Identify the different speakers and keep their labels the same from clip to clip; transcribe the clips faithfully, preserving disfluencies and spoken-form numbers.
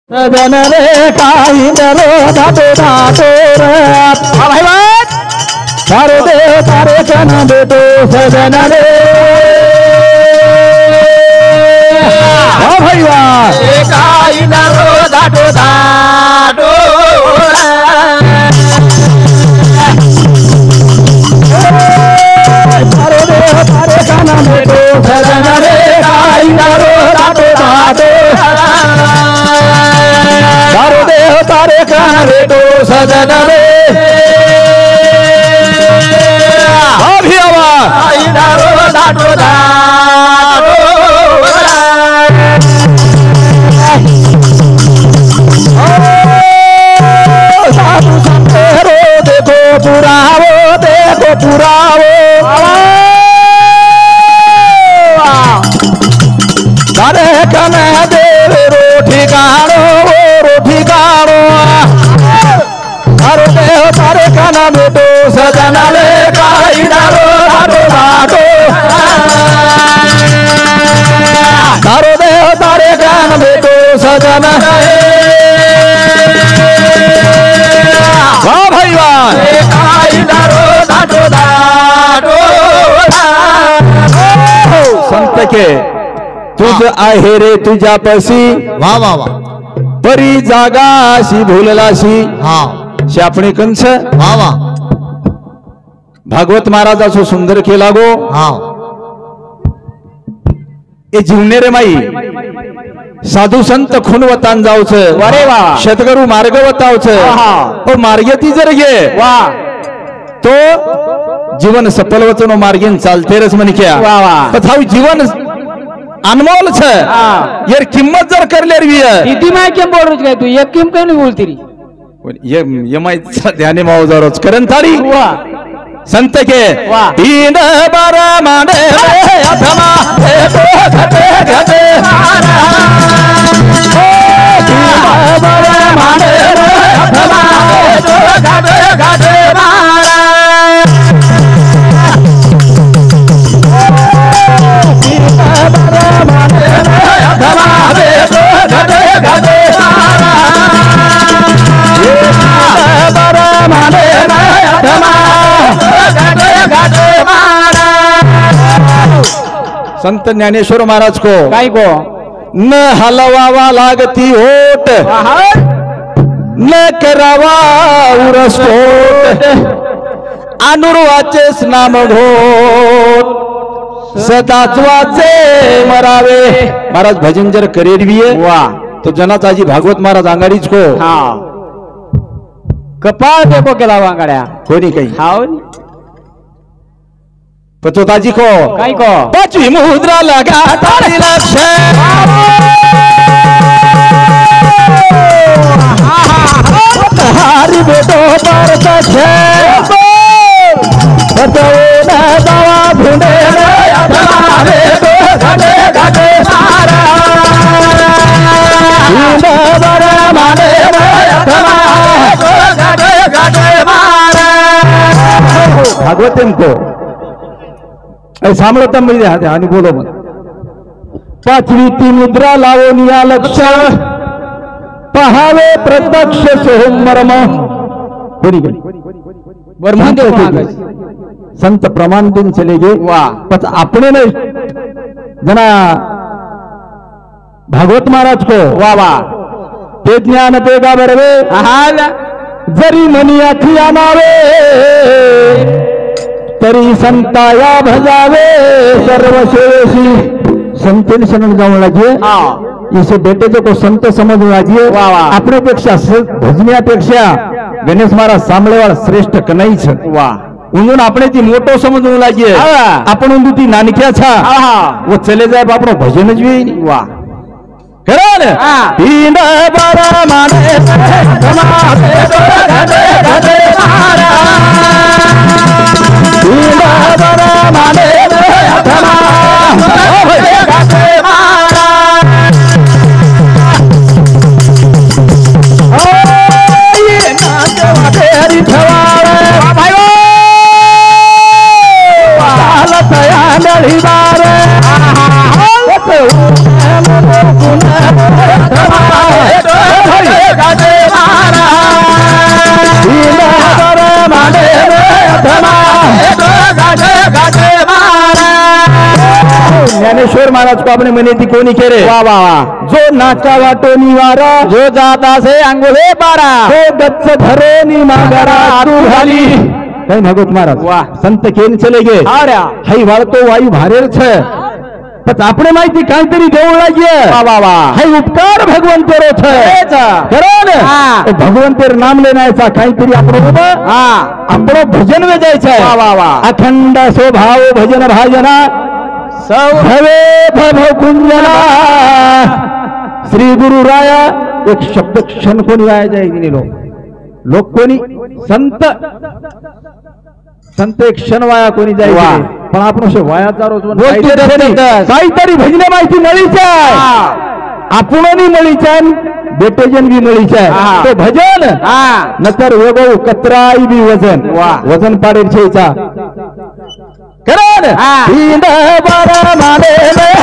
Speaker 1: सजन रे काही नरो धातो धातो भाई बात तारे दे तारे कन बेटो सजन रे भाई बात काही नरो धातो धातो तारे दे तारे कन बेटो सजन रे काही नरो धातो धातो तारे देह तारे कान बेटो सजन रे अभी आवाज दारो दाटो दारो साधु संतेरो देखो पुरावो देखो पुरावो तारे कन देव रोटी कानो ठिकानो तारो देह तारे काना बेटो सजन रे काही दारो दाटो दाटो तारो देह तारे कान बेटो सजन रे वाह भाई वाह काही दारो दाटो दाटो संत के तुझ आहे रे तुझ्यापाशी
Speaker 2: वाह वाह वाह
Speaker 1: परी जागाशी भूललाशी
Speaker 2: हा
Speaker 1: शापणी कंस
Speaker 2: वाह वाह
Speaker 1: भागवत महाराजाचो सुंदर केला गो
Speaker 2: हा
Speaker 1: ए जीवने रे माई साधू संत खूनवतान जाऊच अरे वा शतगुरु मार्ग वतावच ओ मार्गेती जर गे वा तो जीवन सफल वचनो मार्गेन चालते रस म्हण क्या वा वा तथा जीवन अनमोल छ यार किंमत जर करले रे
Speaker 3: इति माय केम बोल रही काय तू एक किम काय नाही बोलती रे
Speaker 1: ये ये माय ध्याने माव जरोच करन थारी
Speaker 3: वा
Speaker 1: संत के तीन बार माने अधमा तो घटे घटे मारा तीन बार माने अधमा तो घटे घटे मारा तीन बार माने अधमा तो घटे घटे मारा तीन बार माने अधमा संत ज्ञानेश्वर महाराज को
Speaker 3: काय को
Speaker 1: न हलवावा लागती होट न करावा उरस्फोट अनुर्वाचेच नाम घोट सदाच वाचे मरावे महाराज भजन जर करेरवी वा तो जनाताजी भागवत महाराज अंगाडीच को
Speaker 3: हा कपाळ देखो केला वांगड्या
Speaker 1: कोणी काही
Speaker 3: हाव
Speaker 1: पचोताजी को
Speaker 3: काय को
Speaker 1: पाचवी मुद्रा लगा तारी लक्ष हारी बेटो पर छे पचोना दवा ढूंढे हमारे तो घटे घटे मारा ढूंढ बड़ा माने हमारे घटे घटे मारा भागवतम को सामळता मिळते हाते आणि बोलो मग पाचवी ती मुद्रा लावून या लक्ष पहावे प्रत्यक्ष सोहम मर्म कोणी
Speaker 3: बर्मन
Speaker 1: संत प्रमाण दिन चले गए
Speaker 3: वाह
Speaker 1: पच अपने ने जना भागवत महाराज को वाह वाह ते ज्ञान ते का बरवे हाल जरी मनी अखिया नावे तरी संताया भजावे सर्व सेवेशी संतन शरण जाऊन लागिए इसे बेटे जो को संत समजून लागिए अपने पेक्षा भजण्यापेक्षा गणेश महाराज सांभळेवाळ श्रेष्ठ कनाईच वा उंदून આપણે ती मोटो समजून लागिए आपण उंदू ती नानक्या छा वो चले जाए આપણો भजन જ वे वा करा ने तीन बारा माने समासे तो घटे घटे मारा तीन बारा माने अधमा घटे घटे मारा ओ ये नाचवा तेरी ठवारे भाईओ हालत या नळी बारे आहा ओ तो मन गुण अधमा
Speaker 2: गाजे मारा माने गाजे गाजे मारा
Speaker 1: ज्ञानेश्वर महाराज को आपने मने ती कोणी केले
Speaker 3: वा वा वा
Speaker 1: जो नाचा वाटो निवारा
Speaker 3: जो जात असे अंगोले बारा
Speaker 1: तो गच्च धरोनी मागारा तू घाली कई भागवत महाराज
Speaker 3: वाह.
Speaker 1: संत केन चले गे
Speaker 3: हाऱ्या
Speaker 1: हाई वाळतो वायू भारेर छ पण આપણે માહિતી કાંઈતરી દેવું લાગીએ
Speaker 3: वा वा वा
Speaker 1: હાઈ ઉપકાર ભગવંતેરો છે
Speaker 3: हेच.
Speaker 1: ખરો ને
Speaker 3: હા.
Speaker 1: એ ભગવંતેર નામ લેનાયचा કાંઈતરી આપણો બાबा
Speaker 3: हा
Speaker 1: આપણો ભજન વેજાય છે
Speaker 3: वा वा वा
Speaker 1: અખંડ સ્વભાવ ભજન ભાજના
Speaker 3: सौ
Speaker 1: भवे भव कुंजना श्री गुरु राया एक शब्द क्षण कोणी वाया जाय लोक लोक कोणी संत संत एक क्षण वाया कोणी जाय
Speaker 3: वा.
Speaker 1: पण आपण असे वायाचा रोज
Speaker 3: बोलतो तसं.
Speaker 1: काहीतरी भजने माहिती मळीच्या आपणनी मळीच्या बेटेजन बी मळीच्या
Speaker 3: हा.
Speaker 1: तो भजन
Speaker 3: हा
Speaker 1: नतर वेगो कतराई बी वजन
Speaker 3: वा.
Speaker 1: वजन पाडेल छेचा करण
Speaker 3: हा.
Speaker 1: हिंद बारा माने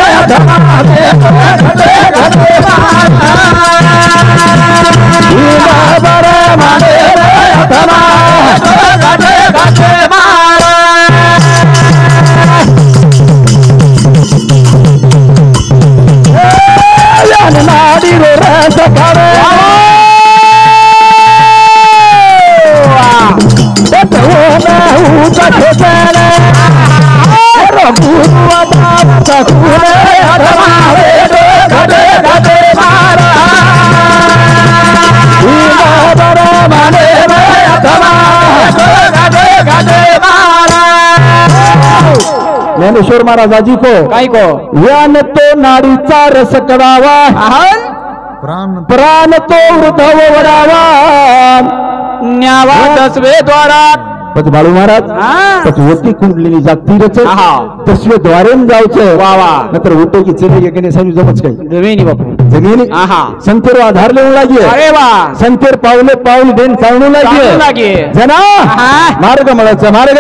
Speaker 1: नाडी रो रस करे ज्ञानेश्वर महाराजाजी को
Speaker 3: काय को
Speaker 1: यान तो नारीचा रस करावा प्राण तो वृद्धव वडावा
Speaker 3: न्यावा दसवे द्वारा
Speaker 1: पत बाळू महाराज
Speaker 3: हा.
Speaker 1: पतवती कुंडलिनी जागती रच
Speaker 3: आहा.
Speaker 1: तसवे द्वारे जावचं
Speaker 3: वा वा
Speaker 1: नंतर उठे की चले गेले सांगू जमच काही
Speaker 3: जमिनी बापू
Speaker 1: जमिनी
Speaker 3: आहा
Speaker 1: संतेर आधार लेऊ लागे
Speaker 3: अरे वा
Speaker 1: संतेर पावले पाऊल देन चालू लागे
Speaker 3: चालू लागे.
Speaker 1: जना
Speaker 3: आहा.
Speaker 1: मार्ग मळाचा मार्ग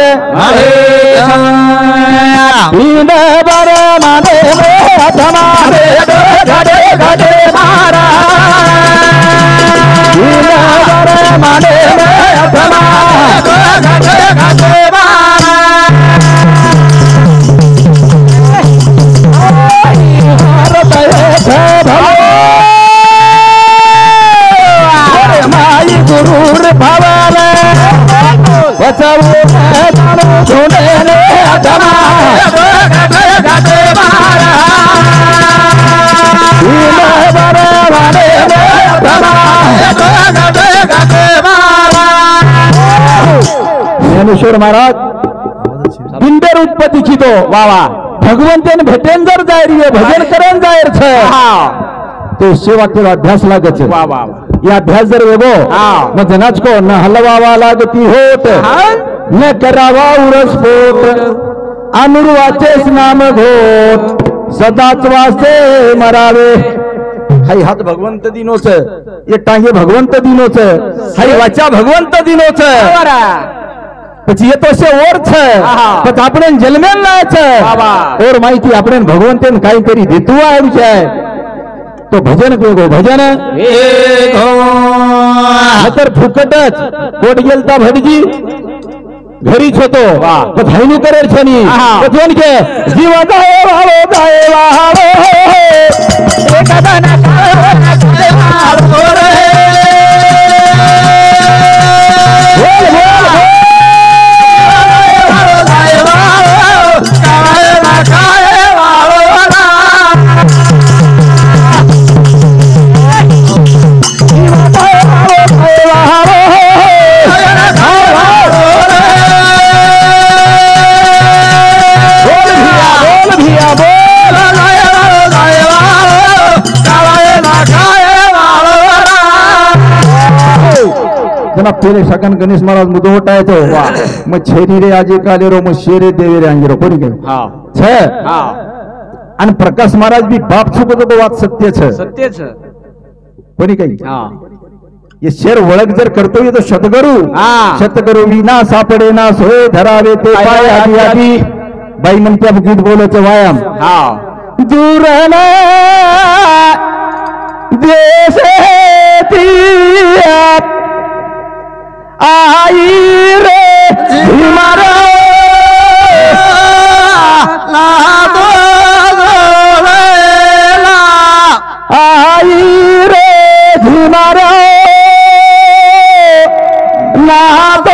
Speaker 1: हिंद बर माने मारे घडे घडे मारा हिंद बर माने माई गुरुर भवन बचावो छोड़े रे अधमा ज्ञानेश्वर महाराज बिंदर उत्पत्ती की तो वा वा भगवंतन भेटेन जर जायर ये भजन करेन जायर छे तो सेवा के अभ्यास लागत छे
Speaker 3: वा वा
Speaker 1: ये अभ्यास जर वेगो न जनाच को न हलवावा लागती होत न करावा उरस पोट अनुर्वाचेस नाम घोट सदाच वासे मरावे हाई हात भगवंत दिनोच ये टांगे भगवंत दिनोच हाई वाचा भगवंत दिनोच પછી એ તો છે ઓર છે પછી આપણે જન્મેલ ના છે ઓર માહિતી આપણે ભગવંતને કાઈ કરી દીધું આવ્યું છે તો ભજન કેવો ભજન નતર ફૂકટ જ કોટ ગેલતા ભડજી ઘરી છો તો ભાઈનું કરે છે ની પછી કે જીવ ગાય વાળો ગાય વાળો એક દાના ગાય વાળો રે બોલ બોલ जना पेले सगन गणेश महाराज मुदो हटाय तो मग छेरी रे आजी काले रो मग शेरे देवे रे अंगिरो कोणी काय
Speaker 3: हा
Speaker 1: छे
Speaker 3: हा
Speaker 1: आणि प्रकाश महाराज बी बाप चुकतो तो વાત सत्य છે
Speaker 3: सत्य છે
Speaker 1: कोणी काही
Speaker 3: हा
Speaker 1: ये शेर ओळख जर करतो ये तो शतगुरु
Speaker 3: हा.
Speaker 1: शतगुरु विना सापडे ना सोय धरावे ते पाय आधी आधी बाई म्हणत्या गीत बोलायचं व्यायाम
Speaker 3: हा
Speaker 1: दूर ना देश ती नातो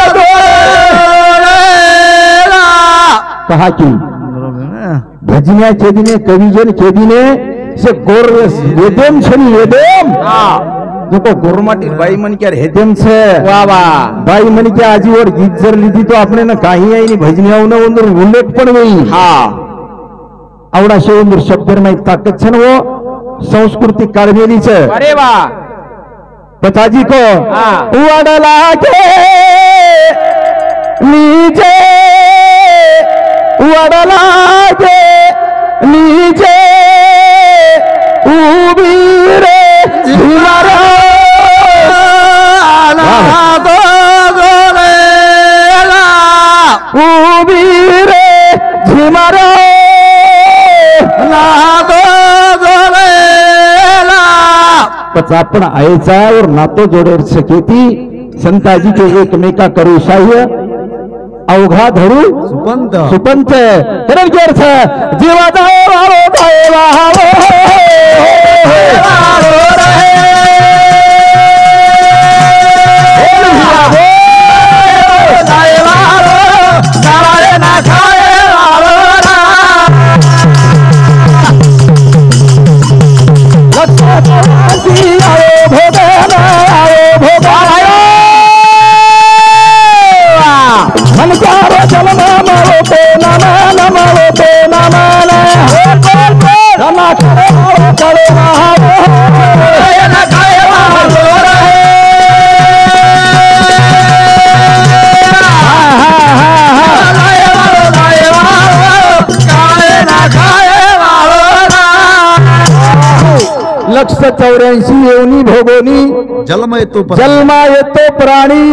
Speaker 1: जोडेला कहा की भजन्या केदीने कविजन केदीने से गोर वेदेम छनी वेदेम देखो गोरमाटी बाई मन क्या हेदेम से
Speaker 3: वा वा
Speaker 1: बाई मन क्या आजी और गीत जर लीधी तो आपने ना काही आई नहीं भजन्या उन्हें उन्हें उल्लेख पण गई
Speaker 3: हा
Speaker 1: आवडा शेवंदर शब्दर में ताकत छन वो संस्कृती काढलेली छे
Speaker 3: अरे वा
Speaker 1: पिताजी को
Speaker 3: हाँ।
Speaker 1: वडला के नीचे वडला के नीचे उभी रे झिमारा नातो जोडेला उभी रे झिमारा नातो जोडेला आपण आईचा और नातो जोडेल सकेती संताजी के एकमेका करू साह्य अवघा धरू सुपंत सुपंत करेल की अर्थ जीवाचा वारो काय वाहो लक्ष चौऱ्याऐंशी येऊनी भोगोनी
Speaker 2: जन्म येतो
Speaker 1: जन्मा येतो प्राणी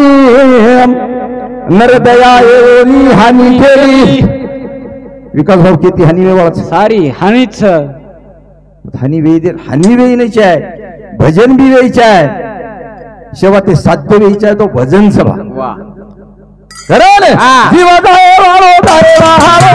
Speaker 1: नरदया येऊनी हानी केली विकास भाऊ किती हानी वेळ
Speaker 3: सारी हानीच
Speaker 1: हानी वेळी दे हानी वेळी नाही आहे भजन बी वेळीचे आहे शेवा ते साध्य वेळीचे आहे तो भजन सभा
Speaker 3: वा
Speaker 1: खरं
Speaker 3: हा.
Speaker 1: जीवाचा वारो काय वाहो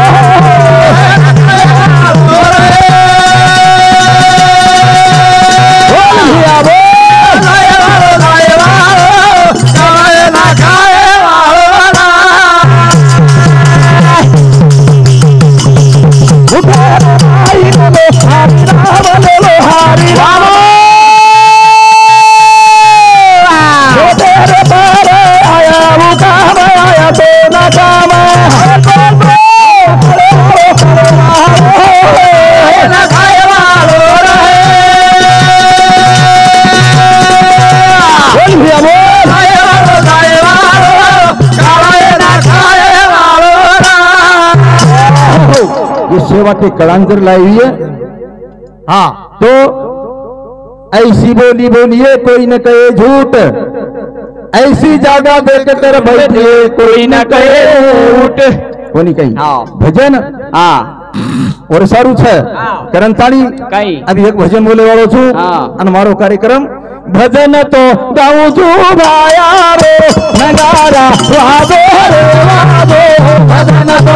Speaker 1: सेवा के कलांजर लाई है हाँ तो ऐसी बोली बोलिए कोई न कहे झूठ ऐसी जगह देखकर बैठिए कोई न कहे झूठ कोनी कही
Speaker 3: हाँ।
Speaker 1: भजन
Speaker 3: हाँ
Speaker 1: और सारू छे
Speaker 3: हाँ।
Speaker 1: करंताली
Speaker 3: कई
Speaker 1: अभी एक भजन बोले वालो छू
Speaker 3: हाँ।
Speaker 1: અને મારો કાર્યક્રમ भजन तो गाऊं छू भाया रे नगारा वादो रे वादो भजन तो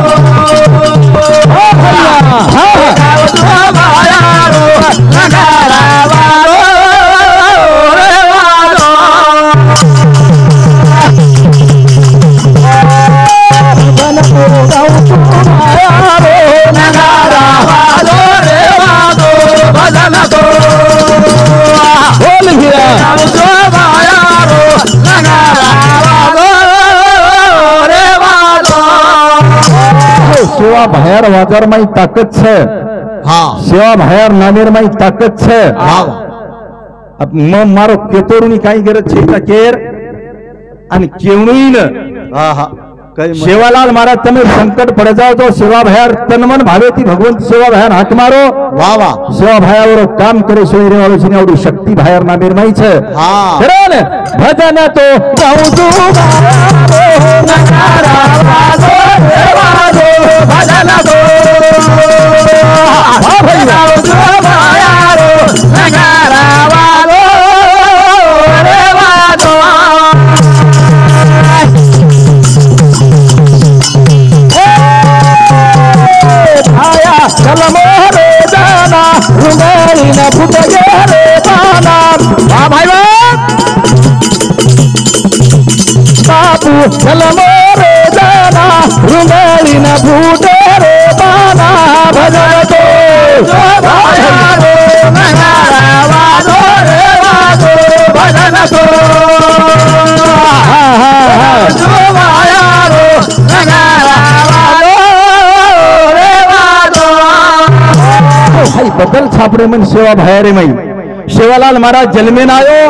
Speaker 1: सेवा बाहेर वाजार माई ताकद छे
Speaker 2: हाँ
Speaker 1: सेवा बाहेर नामेर माई ताकद छे अब म मारो केतोरुनी काई गरज छे ता केर आणि केवणुई न
Speaker 2: हाँ हाँ कई मत-
Speaker 1: सेवालाल महाराज तमे संकट पड़ जाओ तो सेवा बाहेर तन मन भावे थी भगवंत सेवा बाहेर हाथ मारो
Speaker 2: वाह वाह
Speaker 1: सेवा बाहेर काम करे सोयरे वालो छे आवडी शक्ति बाहेर नामेर माई छे
Speaker 2: हाँ
Speaker 1: खरं ने भजन तो गाऊं तू नगारा वाजो रे वाजो भजन तो हा भैया नगारा वाजो रे वाजो भाया कलमो रे जाना रुमेली न फुटगे रे जाना हा भाई जलमो रे जाना रुंगळी न फुटे रे बाना भजन तो शोभाया रे नगारा वाजो रे वाजो भजन तो शोभाया रे नगारा वाजो रे वाजो हाय बदल छापरे मन सेवा भाया रे मई शेवालाल महाराज जन्मेन आयो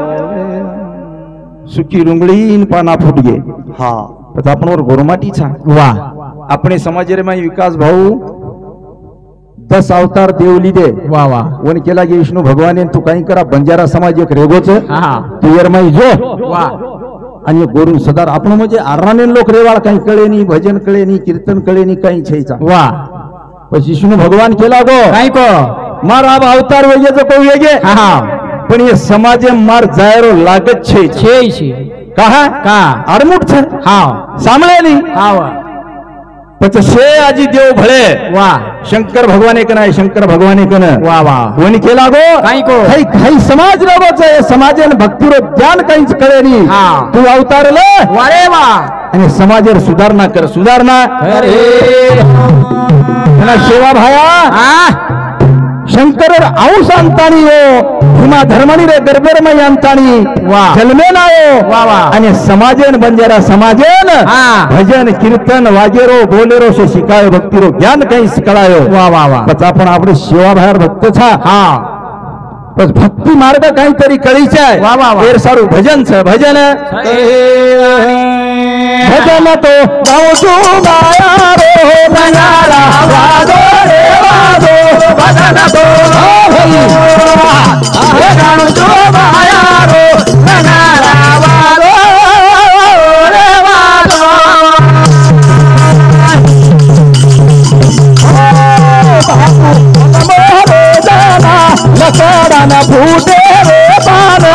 Speaker 1: सुकी रुंगळी पाना फुटगे
Speaker 2: हा
Speaker 1: तर आपण वर गोरमाटीचा वा આપણે સમાજરે માં વિકાસ ભાऊ दस अवतार देवली दे वा वा वन केला गे विष्णू भगवान तू काही करा बंजारा समाज एक रेगोच तू यर माई जो वा आणि गोरून सदार आपण म्हणजे आराने लोक रेवाळ काही कळे नाही भजन कळे नाही कीर्तन कळे नाही काही छेचा वा પછી વિષ્ણુ ભગવાન કેલા ગો કાઈ કો માર આ અવતાર વેગે તો કોઈ વેગે હા પણ એ સમાજે માર જાયરો લાગત છે છે છે કહા કા અડમુટ છે હા સાંભળે નહીં હા પછી છે આજી દેવ ભળે વાહ શંકર ભગવાને કનાય શંકર ભગવાને કને વાહ વાહ કોની કેલા ગો કાઈ કો કઈ કઈ સમાજ રગો છે સમાજે ભક્તિરો જ્ઞાન કઈ કરે નહીં હા તું અવતાર લે વારે વાહ અને સમાજે સુધારણા કર સુધારણા અરે એના સેવા ભાયા હા शंकर आऊस अंतानी हो भीमा धर्मनी रे गरबरमय अंतानी जन्मेन आयो आणि समाजेन बंजारा समाजेन भजन कीर्तन वाजेरो बोलेरो से शिकायो भक्तिरो ज्ञान काही शिकलायो वा वा वा पच आपण आपले सेवा भायर भक्त छा हा बस भक्ती मार्ग काहीतरी कळीचा आहे वा वा फेर सारू भजन छ भजन भजन तो गाऊ तू गाया रे बंजारा वाजो रे वाजो भजन तो भाई अरे गाऊ तू गाया रे बंजारा वाजो रे वाजो मोरे जाना लकड़ा न फूटे रे पाना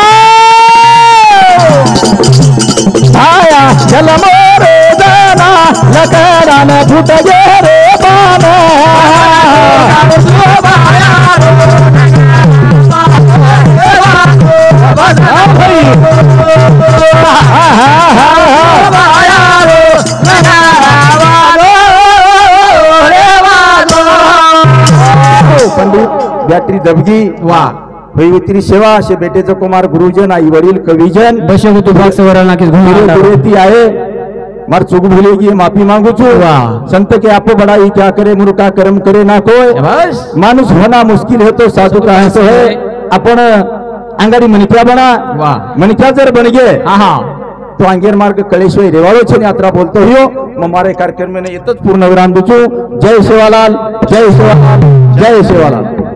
Speaker 1: आया जल मोरे जाना लकड़ा न फूटे रे पाना पंडित बॅटरी दबगी वा भैवित्री सेवा असे बेटेचं कुमार गुरुजन आई वडील कविजन
Speaker 3: बशे तू भाग सवरा नाकीस घुमा
Speaker 1: गुरुती आहे मार चूक भूलेगी माफी मांगू छू संत के आपो बड़ाई क्या करे मुर्का कर्म करे ना कोई
Speaker 3: बस
Speaker 1: मानुस होना मुश्किल है तो साधु का है तो है आपण अंगाडी मणिक्या बना वा मणिक्या जर बन गे हा तो अंगेर मार्ग कळेश्वर रेवाळो छे यात्रा बोलतो हो मग मारे कार्यक्रम में येतच पूर्ण विराम दूचू जय सेवालाल जय सेवालाल जय सेवालाल।